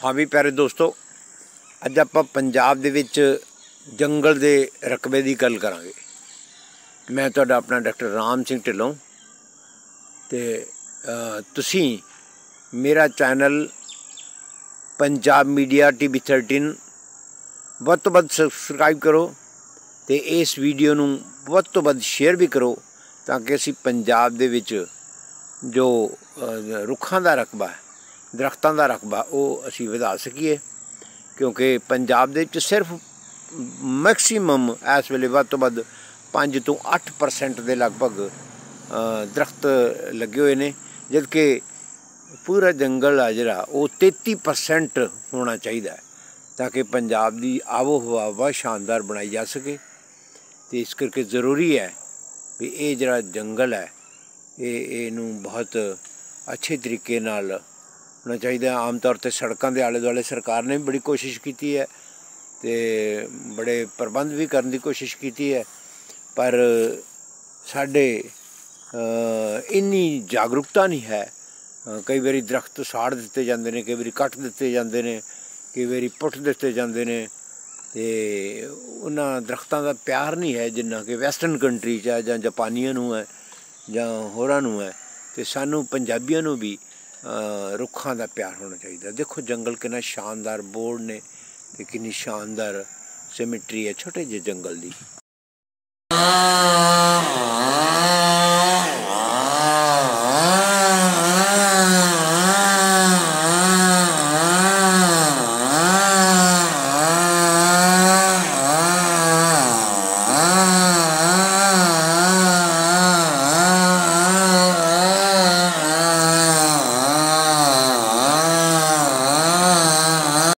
हाँ भी प्यारे दोस्तों, अज आप पंजाब दे विच जंगल के रकबे की गल करांगे। मैं तुहाडा अपना डॉक्टर राम सिंह ढिल्लों ते तुसीं मेरा चैनल पंजाब मीडिया TV 13 वध तो वध सबसक्राइब करो ते इस वीडियो नूं वध तो वध शेयर भी करो ताकि असीं पंजाब दे विच जो रुखां दा रकबा है, दरख्तां दा रकबा वो असीं वधा सकीए। क्योंकि पंजाब दे विच सिर्फ मैक्सीमम इस वेले वध तो वध 5 ਤੋਂ 8% के लगभग दरख्त लगे हुए हैं, जबकि पूरा जंगल आ जिहड़ा वो 33% होना चाहिए ताकि पंजाब की आबो हवा बहुत शानदार बनाई जा सके। तो इस करके ज़रूरी है भी ये जिहड़ा जंगल है ये बहुत अच्छे तरीके नाल होना चाहिए। आम तौर पर सड़कों के आले दुआले सरकार ने भी बड़ी कोशिश की है तो बड़े प्रबंध भी करने की कोशिश की है, पर साढ़े इन्नी जागरूकता नहीं है। कई बारी दरख्त साड़ दिते जाते हैं, कई बारी कट दिते जाते हैं, कई बारी पुट दिते जाते हैं। तो उन्होंने दरख्तों का प्यार नहीं है जिन्ना कि वैसटर्न कंट्री च है, जापानियों नूं है, जां होरां नूं है। तो सानू पंजाबियों नूं भी रुखां का प्यार होना चाहिए। देखो जंगल कितना शानदार बोर्ड ने ते कितनी शानदार सिमेट्री है छोटे जे जंगल की।